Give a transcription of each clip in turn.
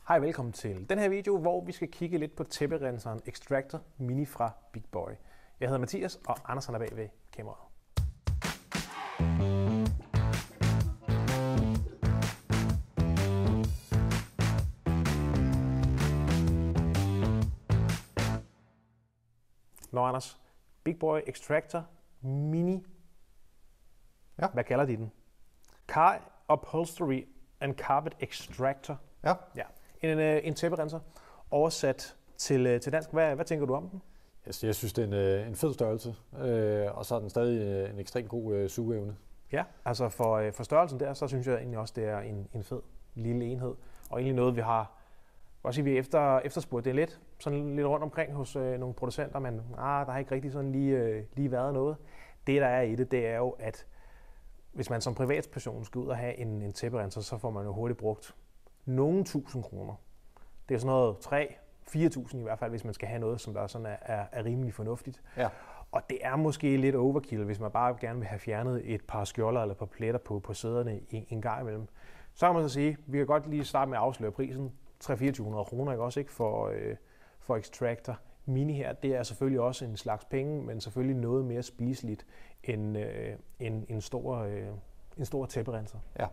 Hej, velkommen til den her video, hvor vi skal kigge lidt på tæpperenseren Extractor Mini fra Big Boy. Jeg hedder Mathias, og Anders er bag ved kameraet. Nå Anders, Big Boy Extractor Mini. Ja. Hvad kalder de den? Car Upholstery and Carpet Extractor. Ja. Ja. En tæpperenser oversat til dansk. Hvad tænker du om den? Jeg synes, det er en fed størrelse, og så er den stadig en ekstremt god sugeevne. Ja, altså for størrelsen der, så synes jeg egentlig også, det er en fed lille enhed. Og egentlig noget, vi har efterspurgt. Det er lidt rundt omkring hos nogle producenter, men der har ikke rigtig sådan lige været noget. Det, der er i det er jo, at hvis man som privatperson skal ud og have en tæpperenser, så får man jo hurtigt brugt nogle 1000 kroner. Det er sådan noget 3-4.000 i hvert fald, hvis man skal have noget, som der sådan er rimelig fornuftigt. Ja. Og det er måske lidt overkill, hvis man bare gerne vil have fjernet et par skjolder eller et par pletter på sæderne en gang imellem. Så kan man så sige, vi kan godt lige starte med at afsløre prisen. 300-400 kroner, ikke også, ikke, for Extractor Mini her. Det er selvfølgelig også en slags penge, men selvfølgelig noget mere spiseligt end en stor tæpperenser. Ja.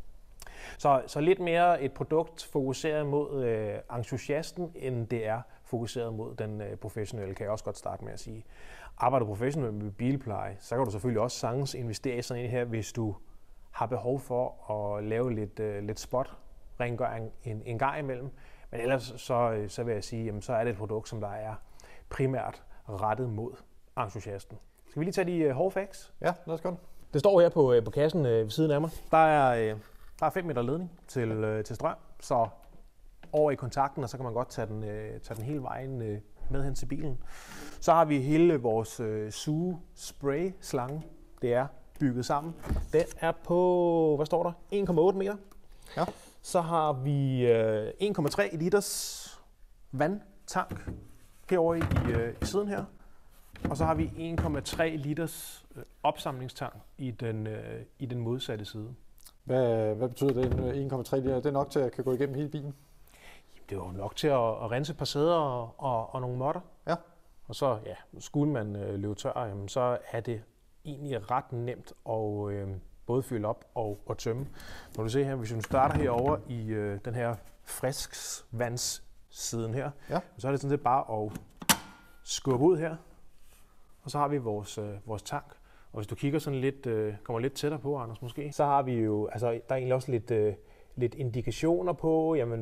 Så lidt mere et produkt fokuseret mod entusiasten, end det er fokuseret mod den professionelle, kan jeg også godt starte med at sige. Arbejder du professionelt med bilpleje, så kan du selvfølgelig også sagtens investere i sådan en her, hvis du har behov for at lave lidt spot-rengøring en gang imellem. Men ellers så vil jeg sige, jamen, så er det et produkt, som der er primært rettet mod entusiasten. Skal vi lige tage de hårde facts? Ja, lad os gøre det. Det står her på kassen ved siden af mig. Der er 5 meter ledning til strøm, så over i kontakten, og så kan man godt tage den hele vejen med hen til bilen. Så har vi hele vores suge-spray-slange. Det er bygget sammen. Den er på, hvad står der? 1,8 meter. Ja. Så har vi 1,3 liters vandtank herovre i siden her. Og så har vi 1,3 liters opsamlingstank i den modsatte side. Hvad betyder det? 1,3 liter? Det er nok til at kan gå igennem hele bilen? Det er jo nok til at rense et par sæder og nogle måtter. Ja. Og så, ja, skulle man løbe tør, jamen, så er det egentlig ret nemt at både fylde op og tømme. Når du ser her, hvis vi starter herovre i den her friskvandssiden her, ja, så er det sådan set bare at skubbe ud her. Og så har vi vores tank. Og hvis du kigger sådan lidt, kommer lidt tættere på, Anders, måske, så har vi jo, altså der er egentlig også lidt indikationer på, jamen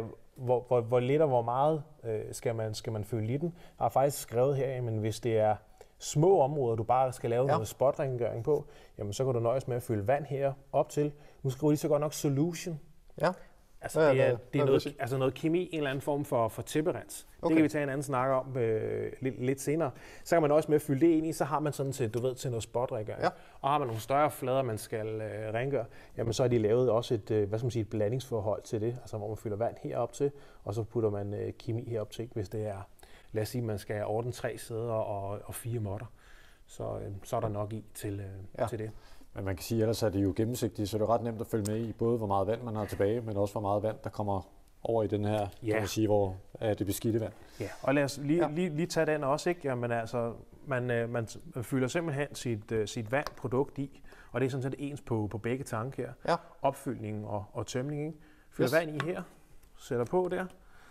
hvor lidt og hvor meget skal man fylde i den. Jeg har faktisk skrevet her, jamen hvis det er små områder, du bare skal lave noget spotrengøring på, jamen så kan du nøjes med at fylde vand her op til. Nu skriver de så godt nok solution. Ja. Altså det er noget kemi, en eller anden form for tæpperens. Okay. Det kan vi tage en anden snak om lidt senere. Så kan man også med at fylde det ind i, så har man sådan til noget spotrengøring. Ja. Og har man nogle større flader, man skal rengøre, jamen så har de lavet også et blandingsforhold til det, altså hvor man fylder vand herop til, og så putter man kemi herop til, hvis det er, lad os sige, man skal ordne 3 sæder og 4 måtter. Så er der nok i til det. Men man kan sige, ellers er det jo gennemsigtigt, så det er ret nemt at følge med i, både hvor meget vand man har tilbage, men også hvor meget vand, der kommer over i den her, kan man sige, hvor er det beskidte vand. Ja, og lad os lige tage den også, ikke? Jamen altså, man fylder simpelthen sit vandprodukt i, og det er sådan set ens på begge tanke her. Ja. Opfyldning og tømning, ikke? Fylder vand i her, sætter på der,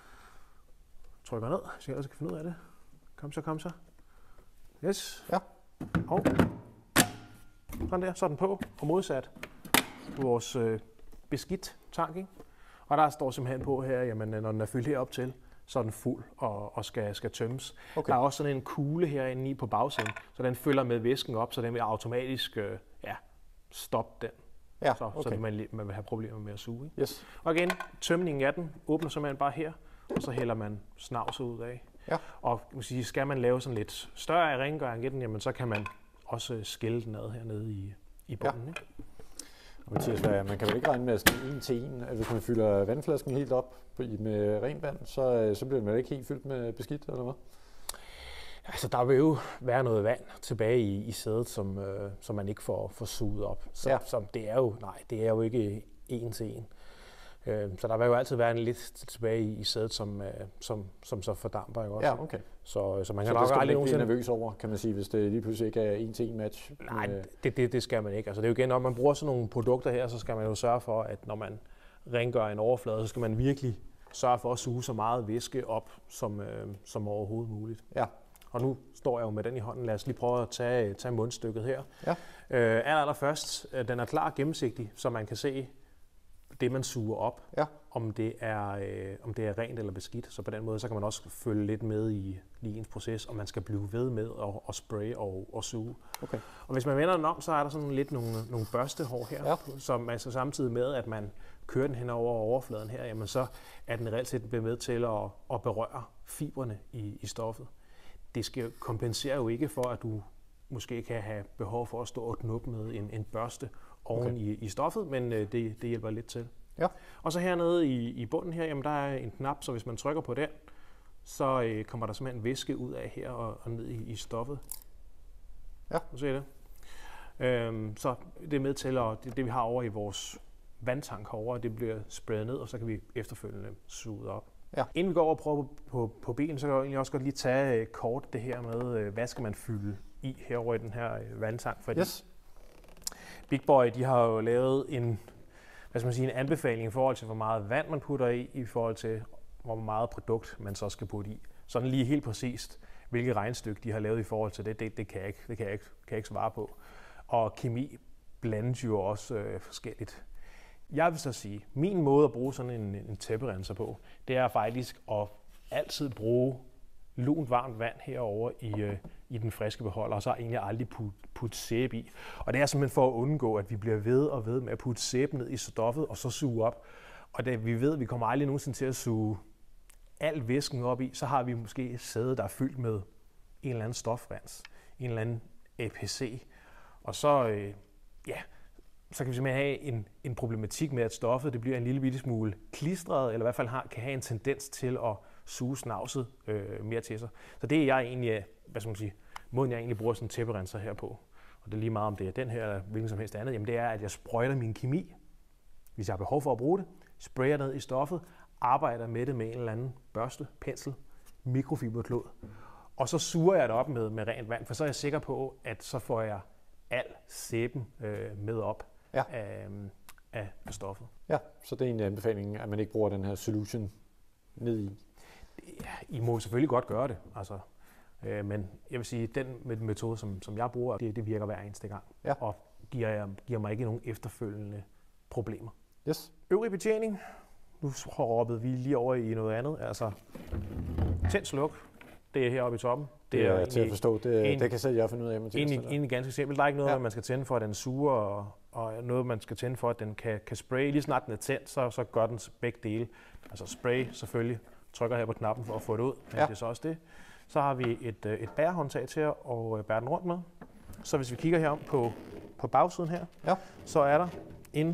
trykker ned, så jeg ellers kan finde ud af det. Kom så. Yes. Ja. Og sådan der, så er den på, og modsat vores beskidt tank, ikke? Og der står simpelthen på her, jamen når den er fyldt herop til, så er den fuld og skal tømmes. Okay. Der er også sådan en kugle herinde i på bagsiden, så den fylder med væsken op, så den vil automatisk stoppe den. Ja, okay. Så man vil have problemer med at suge. Ikke? Yes. Og igen, tømningen af den åbner simpelthen bare her, og så hælder man snavset ud af. Ja. Og skal man lave sådan lidt større rengøring i den, jamen så kan man også skille den ad hernede i bunden. Ja. Ikke? Og Mathias, man kan vel ikke regne med sådan en til en, at hvis man fylder vandflasken helt op med rent vand, så bliver den ikke helt fyldt med beskidt, eller hvad? Altså, der vil jo være noget vand tilbage i sædet, som man ikke får suget op. Så det er jo ikke en til en. Så der vil jo altid være en lidt tilbage i sædet, som så fordamper. Ikke også? Ja, okay. Så man kan Så nok det skal man aldrig ikke nogensinde... blive nervøs over, kan man sige, hvis det lige pludselig ikke er en til en match? Nej, det skal man ikke. Altså, det er jo igen, når man bruger sådan nogle produkter her, så skal man jo sørge for, at når man rengør en overflade, så skal man virkelig sørge for at suge så meget væske op som overhovedet muligt. Ja. Og nu står jeg jo med den i hånden. Lad os lige prøve at tage mundstykket her. Ja. Allerførst, den er klar gennemsigtig, så man kan se det, man suger op, om det er rent eller beskidt. Så på den måde, så kan man også følge lidt med i ens proces, og man skal blive ved med at spraye og suge. Okay. Og hvis man vender den om, så er der sådan lidt nogle børstehår her, som altså samtidig med, at man kører den hen over overfladen her, jamen så er den reelt set med til at berøre fibrene i stoffet. Det skal kompensere jo ikke for, at du måske kan have behov for at stå og knuppe med en børste oven i stoffet, men det hjælper lidt til. Ja. Og så hernede i bunden her, jamen der er en knap, så hvis man trykker på den, så kommer der simpelthen væske ud af her og ned i stoffet. Ja. Du ser det. Så det er med til, at det vi har over i vores vandtank herovre, det bliver sprayet ned, og så kan vi efterfølgende suge op. Ja. Inden vi går over og prøver på bilen, så kan jeg egentlig også godt lige tage kort det her med, hvad skal man fylde i herovre i den her vandtank. Fordi Big Boy, de har jo lavet en anbefaling i forhold til, hvor meget vand man putter i forhold til, hvor meget produkt man så skal putte i. Sådan lige helt præcist, hvilket regnestykke de har lavet i forhold til det kan jeg ikke svare på. Og kemi blandes jo også forskelligt. Jeg vil så sige, min måde at bruge sådan en tæpperenser på, det er faktisk at altid bruge lunt varmt vand herover i den friske beholder, og så egentlig aldrig putte sæbe i. Og det er simpelthen for at undgå, at vi bliver ved med at putte sæbe ned i stoffet og så suge op. Og da vi ved, at vi kommer aldrig nogensinde til at suge al væsken op i, så har vi måske et sæde, der er fyldt med en eller anden stofrens, en eller anden APC. Og så kan vi simpelthen have en problematik med, at stoffet det bliver en lille bitte smule klistret, eller i hvert fald kan have en tendens til at suge snavset mere til sig. Så det er jeg egentlig, måden jeg egentlig bruger sådan en tæpperenser her på. Og det er lige meget om det er den her, eller hvilken som helst andet, jamen det er, at jeg sprøjter min kemi, hvis jeg har behov for at bruge det, sprayer ned i stoffet, arbejder med det med en eller anden børste, pensel, mikrofiberklod, og så suger jeg det op med rent vand, for så er jeg sikker på, at så får jeg al sæben med op af stoffet. Ja, så det er en anbefaling, at man ikke bruger den her solution ned i. Ja, I må selvfølgelig godt gøre det, men jeg vil sige, den metode, som jeg bruger, det virker hver eneste gang, og giver mig ikke nogen efterfølgende problemer. Yes. Øvrig betjening, nu hoppede vi lige over i noget andet, tænd sluk, det er heroppe i toppen. Det er til at forstå, det kan selv jeg finde ud af. Egentlig ganske simpelt. Der er ikke noget, man skal tænde for, at den suger, og noget, man skal tænde for, at den kan spraye. Lige snart den er tændt, så gør den begge dele. Altså spray selvfølgelig, trykker her på knappen for at få det ud, men det er så også det. Så har vi et bærehåndtag til at bære den rundt med. Så hvis vi kigger herom på bagsiden her, så er der en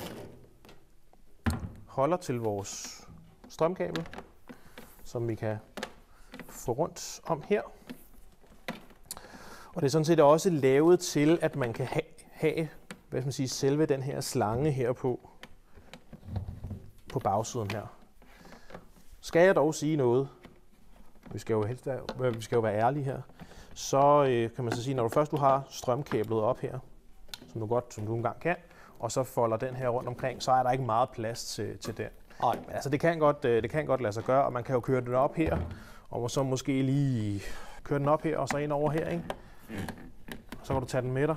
holder til vores strømkabel, som vi kan få rundt om her. Og det er sådan set også lavet til, at man kan have selve den her slange her på bagsiden her. Skal jeg dog sige noget, vi skal jo være ærlige her, så kan man så sige, når du har strømkablet op her, som du engang kan, og så folder den her rundt omkring, så er der ikke meget plads til den. Altså det kan godt lade sig gøre, og man kan jo køre den op her, og så måske lige køre den op her, og så ind over her, ikke? Så kan du tage den med dig.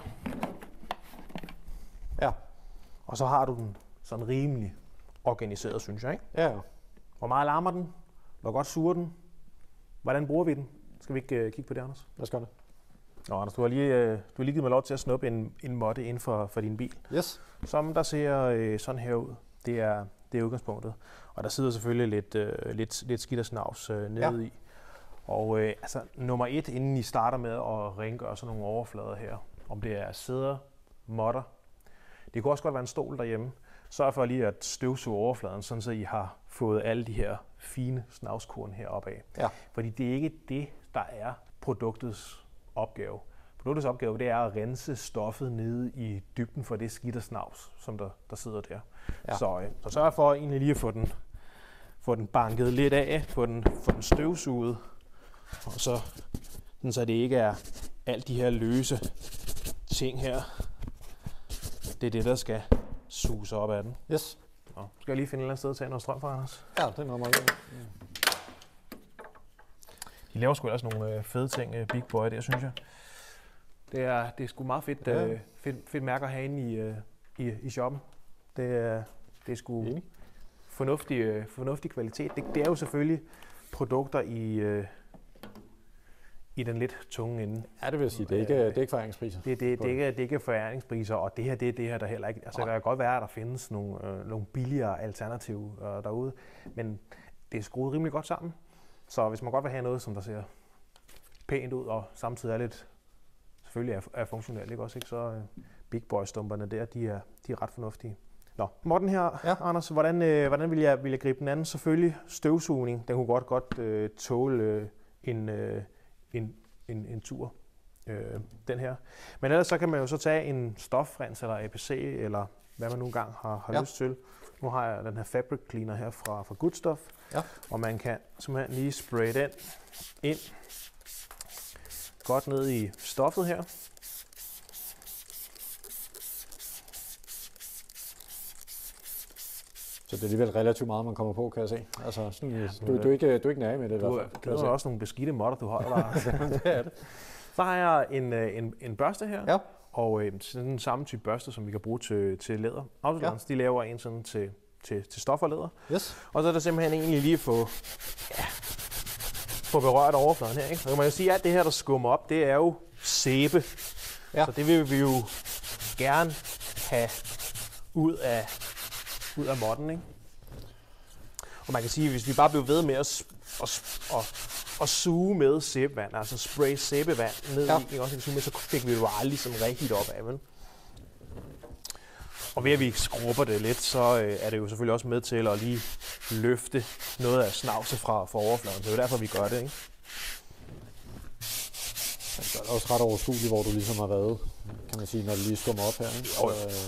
Ja. Og så har du den sådan rimelig organiseret, synes jeg, ikke? Ja. Hvor meget larmer den? Hvor godt suger den? Hvordan bruger vi den? Skal vi ikke kigge på det, Anders? Lad os gøre det. Nå, Anders, du har lige givet mig lov til at snuppe en måtte inden for din bil. Yes. Som der ser sådan her ud. Det er udgangspunktet. Og der sidder selvfølgelig lidt skidt og snavs nede i. Og nummer 1, inden I starter med at rengøre sådan nogle overflader her, om det er sæder, måtter, det kunne også godt være en stol derhjemme, sørg for lige at støvsuge overfladen, sådan så I har fået alle de her fine snavskorn heroppe af. Ja. Fordi det er ikke det, der er produktets opgave. Produktets opgave, det er at rense stoffet nede i dybden for det skidt og snavs, som der sidder der. Ja. Så sørg for egentlig lige at få den banket lidt af, få den støvsuget, og så det ikke er alt de her løse ting her. Det er det, der skal suges op af den. Yes. Nå, skal jeg lige finde et eller andet sted at tage noget strøm fra, Anders? Ja, det er noget meget. De laver sgu ellers nogle fede ting, Big Boy, der synes jeg. Det er sgu meget fedt, fedt mærke at have inde i shoppen. Det er sgu fornuftig kvalitet. Det er jo selvfølgelig produkter i den lidt tunge ende. Ja, det vil jeg sige. Det er ikke foræringspriser. Det er ikke foræringspriser, og det her der heller ikke. Altså, det kan godt være, at der findes nogle billigere alternativer derude, men det er skruet rimelig godt sammen. Så hvis man godt vil have noget, som der ser pænt ud, og samtidig er lidt, selvfølgelig er funktionelt, ikke også, ikke? Så Big Boy-stumperne der, de er ret fornuftige. Nå, Morten her, ja. Anders, hvordan vil jeg gribe den anden? Selvfølgelig støvsugning, den kunne godt tåle en tur, den her. Men ellers så kan man jo så tage en stofrens eller APC, eller hvad man nu engang har lyst til. Nu har jeg den her fabric cleaner her fra Good Stuff, og man kan simpelthen lige spraye den ind godt ned i stoffet her. Så det er alligevel relativt meget, man kommer på, kan jeg se. Altså, sådan, du er ikke nær med det. Det er også nogle beskidte måtter, du holder der. Det er det. Så har jeg en børste her, og sådan den samme type børste, som vi kan bruge til læder. Autolance, de laver en sådan til stof og læder. Yes. Og så er der simpelthen egentlig lige få berørt overfladen her. Ikke? Så kan man jo sige, at det her, der skummer op, det er jo sæbe. Ja. Så det vil vi jo gerne have ud af modden, ikke? Og man kan sige, at hvis vi bare blev ved med at suge med sæbevand, altså spray sæbevand ned i, også så fik vi det jo aldrig sådan rigtigt op af, vel? Og ved at vi skrubber det lidt, så er det jo selvfølgelig også med til at lige løfte noget af snavset fra overfladen. Det er jo derfor, vi gør det, ikke? Det er også ret overskueligt, hvor du ligesom har været, kan man sige, når du lige skummer op her, ikke?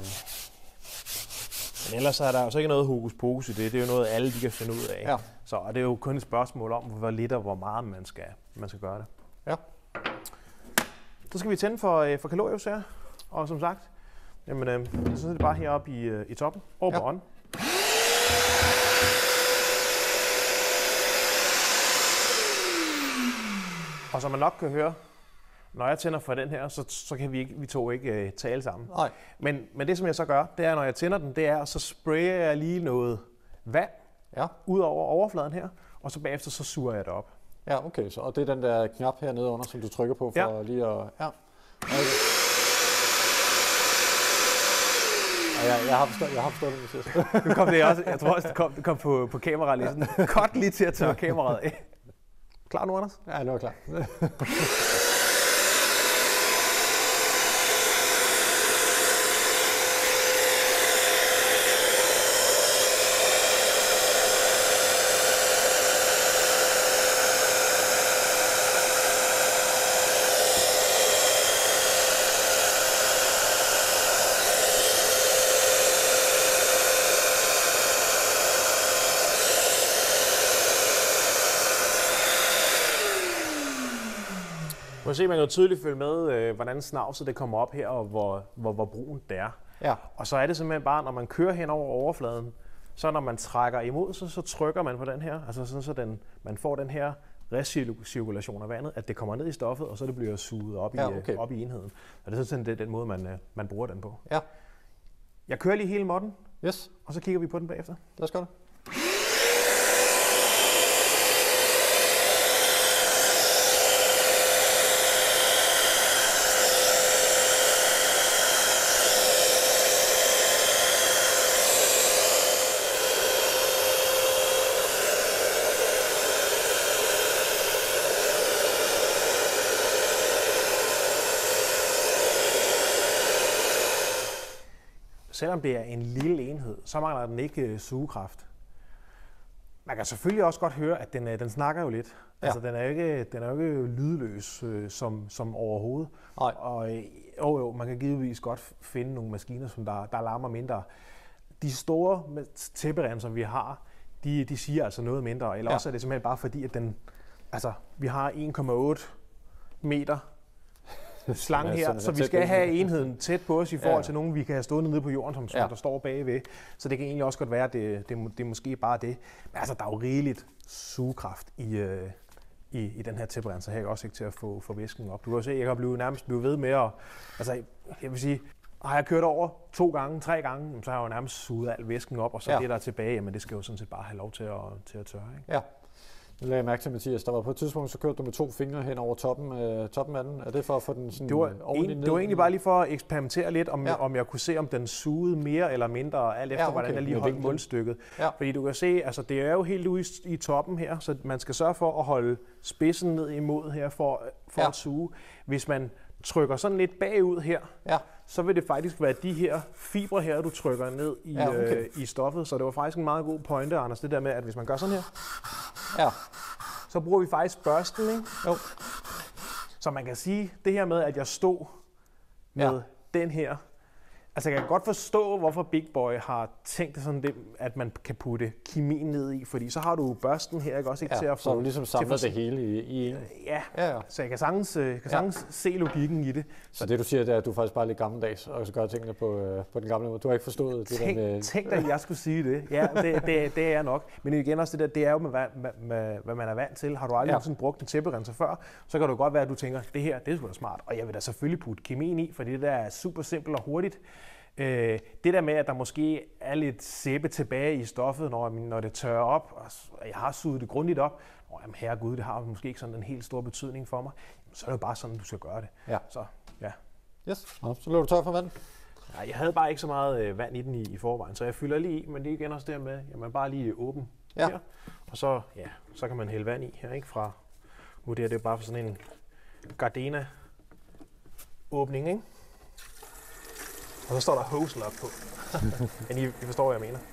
Men ellers er der jo så ikke noget hokus pokus i det. Det er jo noget, alle de kan finde ud af. Ja. Så og det er jo kun et spørgsmål om, hvor lidt og hvor meget man skal gøre det. Ja. Så skal vi tænde for kalorius her. Og som sagt, jamen, så er det bare heroppe i toppen. Over på on. Og som man nok kan høre, når jeg tænder for den her, så kan vi to ikke tale sammen. Nej. Men det, som jeg så gør, det er, når jeg tænder den, det er, så sprayer jeg lige noget vand ud over overfladen her, og så bagefter så suger jeg det op. Ja, okay. Og det er den der knap hernede under, som du trykker på for lige at... Ja. Okay. Jeg har forstået det, Mathias. Nu kom det også. Jeg tror også, det kom på kamera lige sådan. Godt lige til at tørre kameraet af. Klar nu, Anders? Ja, nu er jeg klar. Man kan jo tydeligt følge med, hvordan snavset det kommer op her, og hvor brun det er. Ja. Og så er det simpelthen bare, når man kører hen over overfladen, så når man trækker imod, så trykker man på den her, altså sådan, så man får den her recirkulation af vandet, at det kommer ned i stoffet, og så det bliver suget op i enheden. Og det er sådan den måde, man bruger den på. Ja. Jeg kører lige hele modden, yes. Og så kigger vi på den bagefter. Lad os gøre det. Selvom det er en lille enhed, så mangler den ikke sugekraft. Man kan selvfølgelig også godt høre, at den snakker jo lidt. Ja. Altså, den er jo ikke lydløs som overhovedet. Nej. Og jo, man kan givetvis godt finde nogle maskiner, som der larmer mindre. De store tæpperenser, vi har, de siger altså noget mindre. Eller også er det simpelthen bare fordi, at vi har 1,8 meter slange her, så vi skal have enheden tæt på os i forhold til nogen, vi kan have stående nede på jorden, som der står bagved. Så det kan egentlig også godt være, at det er måske bare det. Men altså, der er jo rigeligt sugekraft i den her tæpperenser her, også ikke til at få væsken op. Du kan jo se, at jeg kan nærmest blive ved med at... Altså, jeg vil sige, har jeg kørt over 2 gange, 3 gange, så har jeg jo nærmest suget al væsken op, og så det, der er tilbage, men det skal jo sådan set bare have lov til at tørre. Ikke? Ja. Nu lagde jeg mærke til, Mathias, der var på et tidspunkt, så kørte du med 2 fingre hen over toppen af den. Er det for at få den sådan ordentligt ned? Det var egentlig bare lige for at eksperimentere lidt, om jeg kunne se, om den sugede mere eller mindre, alt efter hvordan jeg lige holdt mundstykket. Ja. Fordi du kan se, altså det er jo helt ude i toppen her, så man skal sørge for at holde spidsen ned imod her for at suge. Hvis man trykker sådan lidt bagud her, så vil det faktisk være de her fibre her, du trykker ned i stoffet. Så det var faktisk en meget god pointe, Anders, det der med, at hvis man gør sådan her, så bruger vi faktisk børsten, ikke? Jo. Så man kan sige, det her med, at jeg stod med den her. Altså jeg kan godt forstå, hvorfor Big Boy har tænkt sådan det, at man kan putte kemien ned i, fordi så har du børsten her, ikke også ikke til at få... så du ligesom samler det hele i en. Ja. Så jeg kan sagtens se logikken i det. Så det du siger, det er, at du faktisk bare er lidt gammeldags, og så gør tingene på den gamle måde. Du har ikke forstået det der med... Tænk dig, at jeg skulle sige det. Ja, det er jeg nok. Men igen også det der, det er jo med, hvad man er vant til. Har du aldrig sådan brugt en tæpperenser før, så kan det godt være, at du tænker, det her, det er sgu da smart. Og jeg vil da selvfølgelig putte kemien i, fordi det der er super simpelt og hurtigt. Det der med, at der måske er lidt sæbe tilbage i stoffet, når det tørrer op, og jeg har suget det grundigt op, jamen herregud, det har måske ikke sådan en helt stor betydning for mig, så er det jo bare sådan, du skal gøre det. Ja. Så, ja. Yes, så løber du tør for vand? Ja, jeg havde bare ikke så meget vand i den i forvejen, så jeg fylder lige i, men det er igen også der med, at man bare lige åben her, og så kan man hælde vand i her, ikke fra, nu det er bare for sådan en Gardena åbning, ikke? Og så står der hose op på. Men I forstår, hvad jeg mener.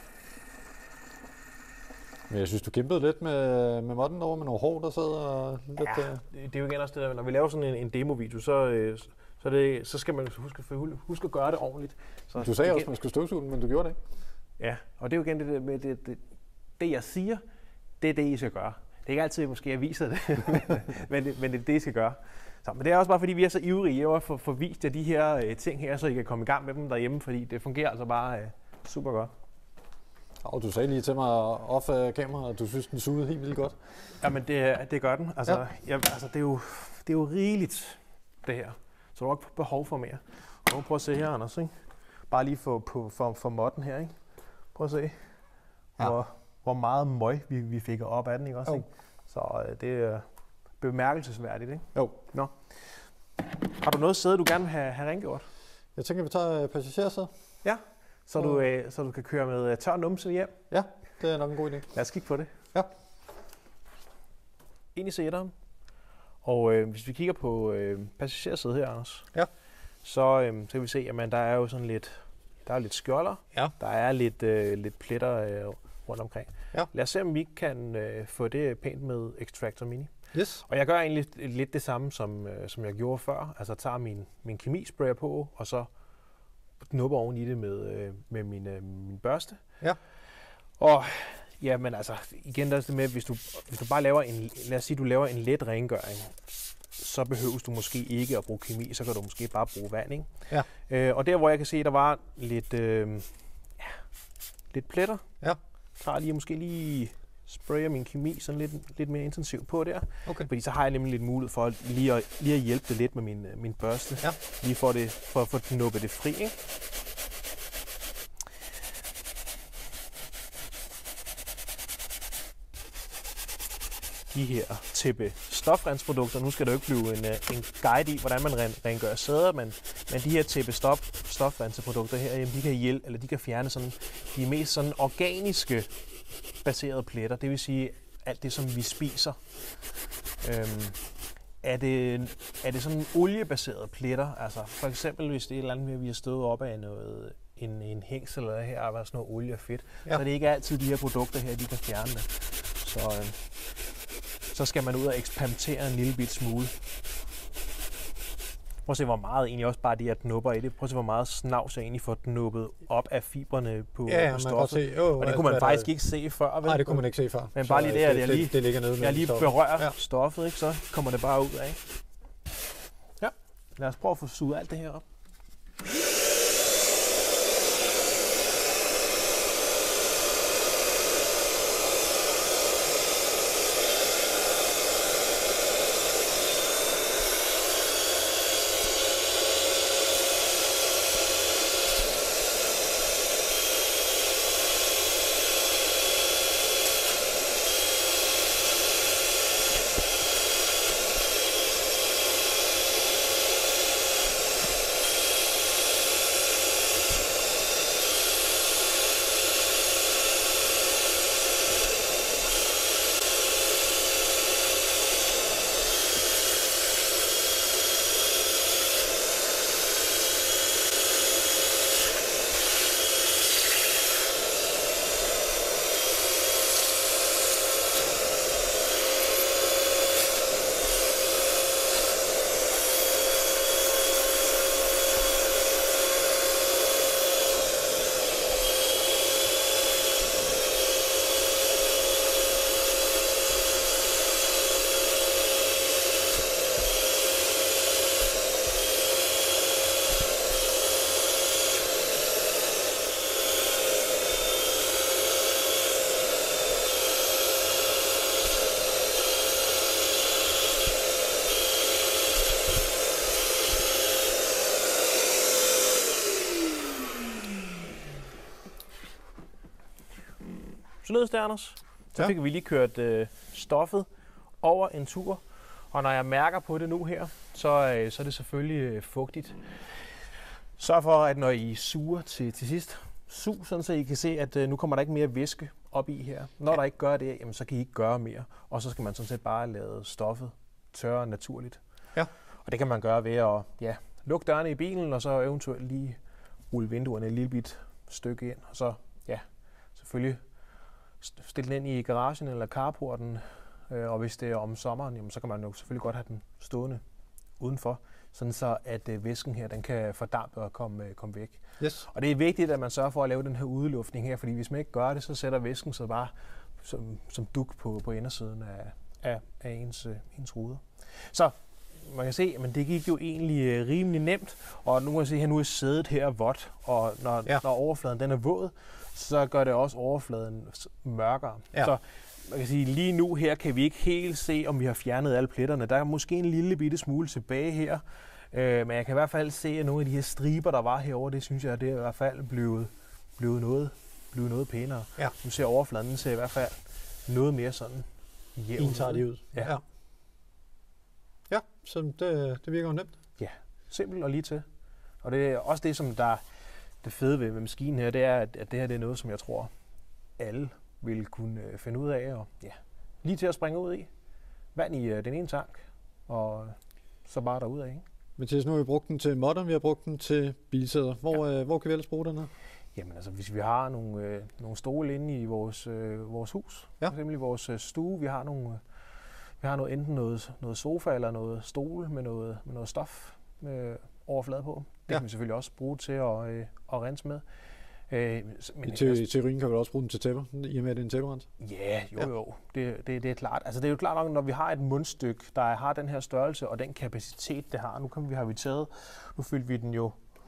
Men jeg synes, du kæmpede lidt med modden over med nogle hår, der sad og lidt... Det er jo igen også det der, når vi laver sådan en demovideo, så skal man huske at gøre det ordentligt. Så du sagde også, at man skulle støvsuge den, men du gjorde det ikke. Ja, og det er jo igen det der med, det jeg siger, det er det, I skal gøre. Det er ikke altid, måske jeg viser det, men det er det, I skal gøre. Så, men det er også bare fordi, vi er så ivrige at få vist jer de her ting her, så I kan komme i gang med dem derhjemme, fordi det fungerer altså bare super godt. Og du sagde lige til mig off af kameraet, at du synes, den sugede helt vildt godt. Jamen det gør den. Altså, det er jo rigeligt, det her. Så du har ikke behov for mere. Og nu prøv at se her, Anders, ikke? Bare lige for modden her, ikke? Prøv at se, hvor meget møg vi fik op af den, ikke også? Ikke? Så det er bemærkelsesværdigt, ikke? Jo. Nå. Har du noget sæde, du gerne vil have rengjort? Jeg tænker, vi tager passagersæde. Ja, så du kan køre med tør numse hjem. Ja, det er nok en god idé. Lad os kigge på det. Ja. Ind i sæderen. Og hvis vi kigger på passagersædet her, Anders, så kan vi se, at der er jo sådan lidt, der er lidt skjolder. Ja. Der er lidt pletter rundt omkring. Ja. Lad os se, om vi kan få det pænt med Extractor Mini. Yes. Og jeg gør egentlig lidt det samme, som jeg gjorde før. Altså tager min kemisprayer på, og så knupper oven i det med min børste. Ja. Og ja, men altså igen, der er det med, hvis du bare laver lad os sige, du laver en let rengøring, så behøver du måske ikke at bruge kemi, så kan du måske bare bruge vand, ikke? Ja. Og der, hvor jeg kan se, at der var lidt pletter, tager lige måske lige sprayer min kemi sådan lidt mere intensivt på der. Okay. Fordi så har jeg nemlig lidt mulighed for lige at hjælpe det lidt med min børste. Ja. Lige for at få knuppet det fri, ikke? De her tippe stofrensprodukter. Nu skal der jo ikke blive en guide i, hvordan man rengør sæder, men de her tippe stofrensprodukter her, jamen, de kan hjælpe, eller de kan fjerne sådan de mest sådan organiske baserede pletter, det vil sige alt det, som vi spiser. Er det sådan oliebaserede pletter? Altså for eksempel, hvis det er et eller andet, vi har stået op af en hængsel eller her og sådan noget olie og fedt. Ja. Så det er ikke altid de her produkter her, de kan fjerne det. Så skal man ud og eksperimentere en lille bit smule. Prøv at se, hvor meget egentlig også bare de her knupper i det. Prøv at se, hvor meget snavs jeg egentlig får knuppet op af fibrene på stoffet. Og det kunne man faktisk ikke se før. Vel? Nej, det kunne man ikke se før. Men bare lige det, at det ligger nede med jeg lige berører stoffet, ikke? Så kommer det bare ud af. Ja, lad os prøve at få suget alt det her op. Således der, Anders. Så fik vi lige kørt stoffet over en tur. Og når jeg mærker på det nu her, så er det selvfølgelig fugtigt. Sørg for, at når I suger til sidst, sug sådan, så I kan se, at nu kommer der ikke mere væske op i her. Når der ikke gør det, jamen, så kan I ikke gøre mere. Og så skal man sådan set bare lade stoffet tørre naturligt. Ja. Og det kan man gøre ved at lukke dørene i bilen, og så eventuelt lige rulle vinduerne et lille bit stykke ind. Og så selvfølgelig stille den ind i garagen eller carporten. Og hvis det er om sommeren, jamen, så kan man jo selvfølgelig godt have den stående udenfor, sådan så at væsken her, den kan fordampe og komme væk. Yes. Og det er vigtigt, at man sørger for at lave den her udeluftning her, fordi hvis man ikke gør det, så sætter væsken sig bare som dug på indersiden af ens ruder. Så man kan se, at det gik jo egentlig rimelig nemt, og nu kan man se, at nu er sædet her vådt, og når overfladen den er våd, så gør det også overfladen mørkere. Ja. Så man kan sige, lige nu her kan vi ikke helt se, om vi har fjernet alle pletterne. Der er måske en lille bitte smule tilbage her, men jeg kan i hvert fald se, at nogle af de her striber, der var herovre, det synes jeg, det er i hvert fald blevet noget pænere. Ja. Nu ser overfladen, den ser i hvert fald noget mere sådan jævn ud. Ja. Ja, så det virker jo nemt. Ja, simpelt og lige til. Og det er også det, som det fede ved maskinen her, det er, at det her det er noget, som jeg tror, alle vil kunne finde ud af. Og lige til at springe ud i. Vand i den ene tank, og så bare derudad, ikke? Mathias, nu har vi brugt den til modder, vi har brugt den til bilsæder. Hvor kan vi ellers bruge den her? Jamen altså, hvis vi har nogle stole inde i vores hus, for eksempel i vores stue, vi har enten noget sofa eller noget stol med noget stof overflade på. Det kan vi selvfølgelig også bruge til at rense med. I teorien kan vi også bruge den til tæpper, i og med at det er en tæpperens? Ja, jo. Det er klart. Altså det er jo klart nok, når vi har et mundstykke, der har den her størrelse og den kapacitet, det har. Nu fyldte vi den jo.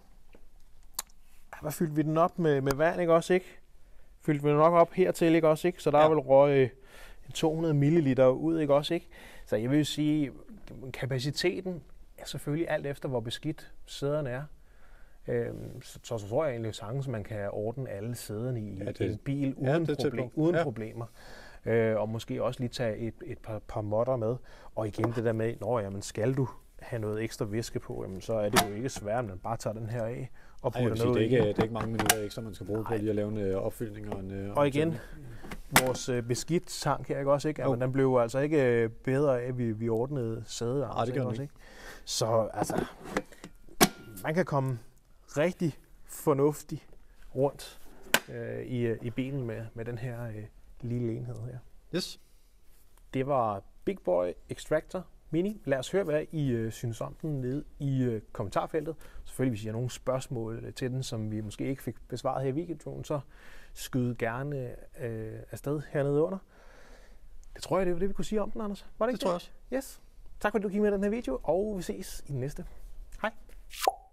Hvad fyldte vi den op med vand, ikke også, ikke? Fyldte vi den nok op hertil, ikke også, ikke? Så der er vel røg 200 ml ud, ikke også, ikke? Så jeg vil sige, kapaciteten er selvfølgelig alt efter, hvor beskidt sæderne er. Så tror jeg egentlig sagtens, at man kan ordne alle sæderne i en bil uden problemer. Og måske også lige tage et par modder med. Og igen det der med, skal du have noget ekstra væske på, jamen, så er det jo ikke svært, at man bare tager den her af og putter noget i. Det er ikke mange minutter ekstra, man skal bruge på lige at lave en opfyldning. Og igen, vores beskidt tank her, ikke også, ikke? Jamen, den blev altså ikke bedre af, at vi ordnede sædet. Nej, det gør den ikke. Så altså, man kan komme rigtig fornuftigt rundt i bilen med den her lille enhed her. Yes. Det var Big Boy Extractor Mini. Lad os høre, hvad I synes om den nede i kommentarfeltet. Selvfølgelig, hvis I har nogle spørgsmål til den, som vi måske ikke fik besvaret her i videoen, så skyd gerne afsted hernede under. Det tror jeg, det var det, vi kunne sige om den, Anders. Var det ikke Det tror jeg også. Yes. Tak fordi du kiggede med den her video, og vi ses i den næste. Hej.